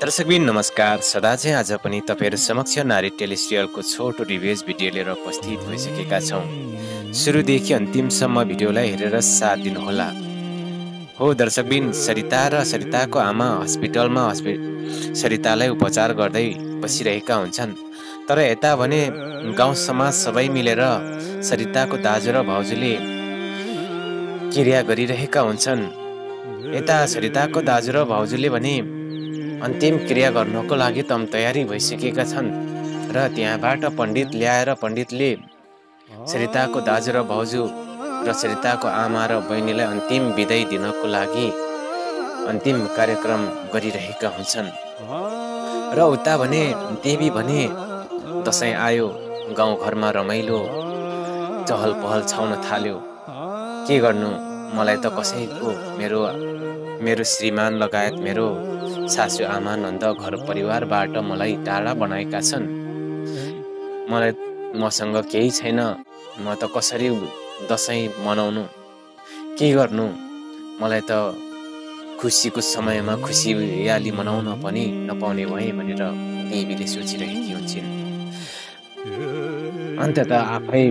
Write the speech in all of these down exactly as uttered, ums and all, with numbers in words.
दर्शकबिन नमस्कार। सदा चाहिँ आज पनि तपाईहरु समक्ष नारी टेलिसिरियलको छोटो रिभ्यूज भिडियो लिएर उपस्थित भइसकेका छौं। सुरुदेखि अन्तिमसम्म भिडियोलाई हेरेर साथ दिनुहोला। हो दर्शकबिन, सरिता र सरिताको आमा हस्पिटलमा हस्पि सरितालाई उपचार गर्दै बसिरहेका हुन्छन्। तर यता भने गाउँ समाज सबै मिलेर सरिताको दाजु र भाउजूले क्रिया गरिरहेका हुन्छन्। यता सरिताको दाजु र भाउजूले भने अन्तिम क्रिया गर्नको लागि तम तयारी भइसकेका छन् र त्यहाँबाट पण्डित ल्याएर पण्डितले सरिताको दाजु र भाउजू र सरिताको आमा र बहिनीलाई अन्तिम बिदाई दिनको लागि अन्तिम कार्यक्रम गरिरहेका हुन्छन्। र उता भने देवी भने दशैं आयो, गाउँघरमा रमाइलो चहल पहल छाउन थाल्यो। के गर्नु, मलाई त कसैको मेरो मेरो श्रीमान लगायत मेरो सासू आमा नन्द घर परिवारबाट मलाई टाढा बनाएका छन्। मलाई मसँग केही छैन, म त कसरी दशैं मनाउनु, के गर्नु, मलाई त खुसीको समयमा खुसियाली मनाउन पनि नपाउने भए भनेर देवीले सोचिरहेकी हुन्छन्। अन्ततः आफै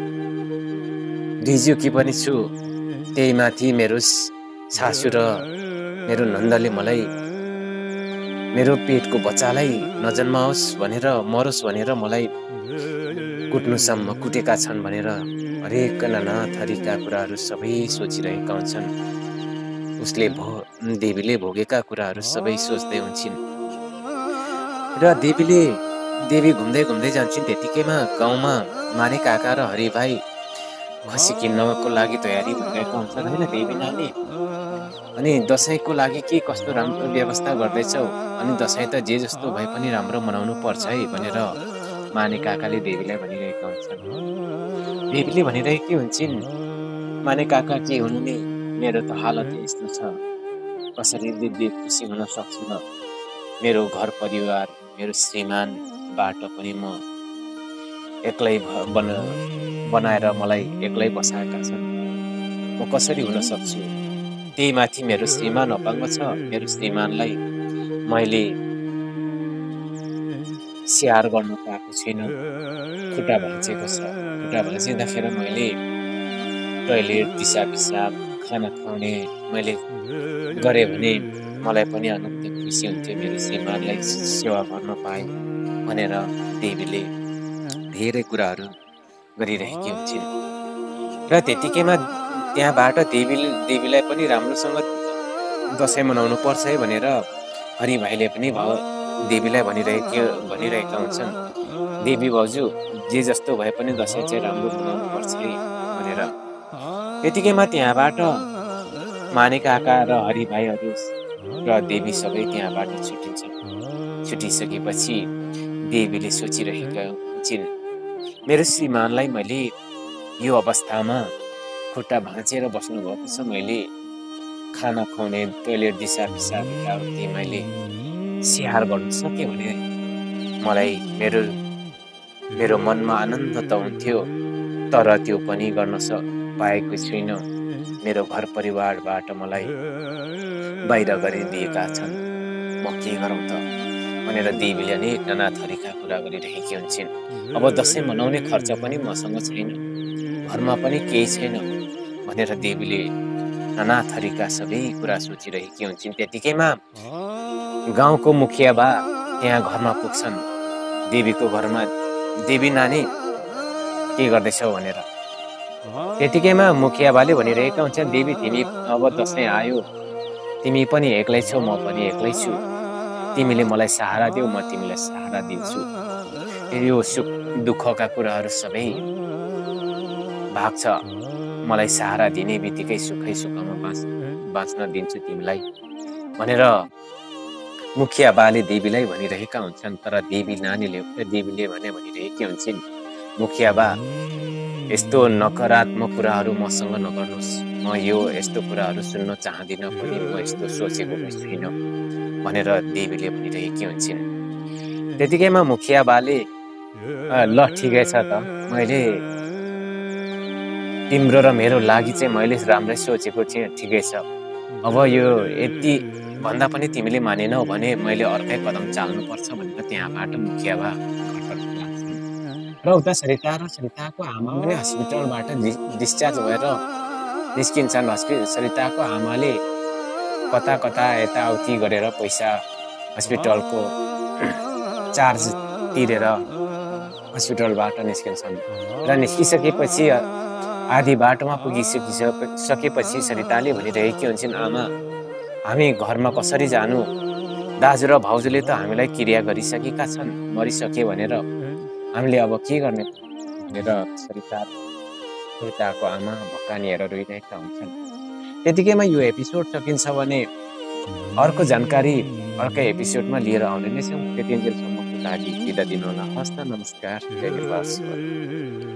डिजुकी पनि छु, त्यही माथि मेरो सासू र मेरो नन्दले मलाई मेरो पेटको बच्चालाई नजन्माओस् भनेर मरोस् भनेर मलाई कुट्नुसम्म कुटेका छन् भनेर हरेक नाना थरीका कुराहरू सबै सोचिरहेका हुन्छन्। उसले भो देवीले भोगेका कुराहरू सबै सोच्दै हुन्छन्। र देवीले देवी घुम्दै घुम्दै जान्छन्। त्यतिकैमा गाउँमा माने काका र हरि भाइ खसी किन्नको लागि तयारी भइरहेका हुन्छन् हैन देवी नानी। अनि दशैंको लागि के कस्तो राम्रो व्यवस्था गर्दैछौ, अनि दशैं त जे जस्तो भए पनि राम्रो मनाउनु पर्छ है भनेर माने काकाले देवीलाई भनिरहेका हुन्छन्। देवीले भनिरहेकी हुन्छन्, माने काका के हुनु नि, मेरो त हालत यस्तो छ, कसरी दिदी खुसी हुन सक्छु न। मेरो घर परिवार मेरो श्रीमानबाट पनि म एक्लै बन बनाएर मलाई एक्लै बसाएका छन्, म कसरी हुन सक्छु। त्यही माथि मेरो श्रीमान अपाङ्ग छ, मेरो श्रीमानलाई मैले स्याहार गर्न पाएको छैन, खुट्टा भाँचेको छ। खुट्टा भाँचिँदाखेरि मैले टोयलेट दिसा पिसाब खाना खुवाउने मैले गरेँ भने मलाई पनि आनन्द खुसी हुन्थ्यो, मेरो श्रीमानलाई सेवा गर्न पाएँ भनेर देवीले धेरै कुराहरू गरिरहेकी हुन्छन्। र त्यतिकैमा त्यहाँबाट देवीले देवीलाई पनि राम्रोसँग दशैं मनाउनु पर्छ है भनेर हरि भाइले पनि भाउ देवीलाई भनिरहेकी भनिरहेका हुन्छन्, देवी भाउजू जे जस्तो भए पनि दशैं चाहिँ राम्रो मनाउनु पर्छ है भनेर। त्यतिकैमा त्यहाँबाट माने काका र हरि भाइहरू र देवी सबै त्यहाँबाट छुटिन्छन्। छुटिसकेपछि देवीले सोचिरहेका हुन्छन्, मेरो श्रीमानलाई मैले यो अवस्थामा खुट्टा भाँचेर बस्नु भएको छ, मैले खाना खुवाउने टोयलेट दिसा पिसाब यताउति मैले स्याहार गर्न सकेँ भने मलाई मेरो मेरो मनमा आनन्द त हुन्थ्यो, तर त्यो पनि गर्न स पाएको छुइनँ। मेरो घर परिवारबाट मलाई बाहिर गरिदिएका छन्, म के गरौँ त भनेर देवीले अनेक नाना थरीका कुरा गरिरहेकी हुन्छन्। अब दशैं मनाउने खर्च पनि मसँग छैन, घरमा पनि केही छैन भनेर देवीले नाना थरीका सबै कुरा सोचिरहेकी हुन्छन्। त्यतिकैमा गाउँको मुखिया बा त्यहाँ घरमा पुग्छन् देवीको घरमा, देवी नानी के गर्दैछौ भनेर। त्यतिकैमा मुखिया बाले भनिरहेका हुन्छन्, देवी तिमी अब दशैं आयो, तिमी पनि एक्लै छौ, म पनि एक्लै छु, तिमीले मलाई सहारा देऊ, म तिमीलाई सहारा दिन्छु। यो सुख दुःखका कुराहरू सबै भाग्छ, मलाई सहारा दिने बित्तिकै सुखै सुखमा बाँच बाँच्न दिन्छु तिमीलाई भनेर मुखिया बाले देवीलाई भनिरहेका हुन्छन्। तर देवी नानीले देवीले भने भनिरहेकी हुन्छन्, मुखिया बा यस्तो नकारात्मक कुराहरू मसँग नगर्नुहोस्, म यो यस्तो कुराहरू सुन्न चाहदिनँ पनि, म यस्तो सोचेको छुइनँ भनेर देवीले भनिरहेकी हुन्छन्। त्यतिकैमा मुखिया बाले ल ठिकै छ त, मैले तिम्रो र मेरो लागि चाहिँ मैले राम्रै सोचेको थिएँ, ठिकै छ, अब यो यति भन्दा पनि तिमीले मानेनौ भने मैले अर्कै कदम चाल्नुपर्छ भनेर त्यहाँबाट मुखिया बा घरतर्फ लाग्छन्। र उता सरिता र सरिताको आमा पनि हस्पिटलबाट डिस्चार्ज भएर निस्किन्छन्। हस्पि सरिताको आमाले कता कता यताउति गरेर पैसा हस्पिटलको चार्ज तिरेर हस्पिटलबाट निस्किन्छन्। र निस्किसकेपछि आधी बाटोमा पुगिसकिसकेपछि सरिताले भनिरहेकी हुन्छन्, आमा हामी घरमा कसरी जानु? दाजु र भाउजूले त हामीलाई क्रिया गरिसकेका छन्, मरिसके भनेर हामीले अब के गर्ने भनेर सरिता सरिताको आमा भक्कानिएर रोइरहेका हुन्छन्। त्यतिकैमा यो एपिसोड सकिन्छ भने अर्को जानकारी अर्कै एपिसोडमा लिएर आउने नै छौँ। त्यतिन्जेलसम्मको लागि बिदा दिनुहोला। हस्त नमस्कार, जय नेपाल।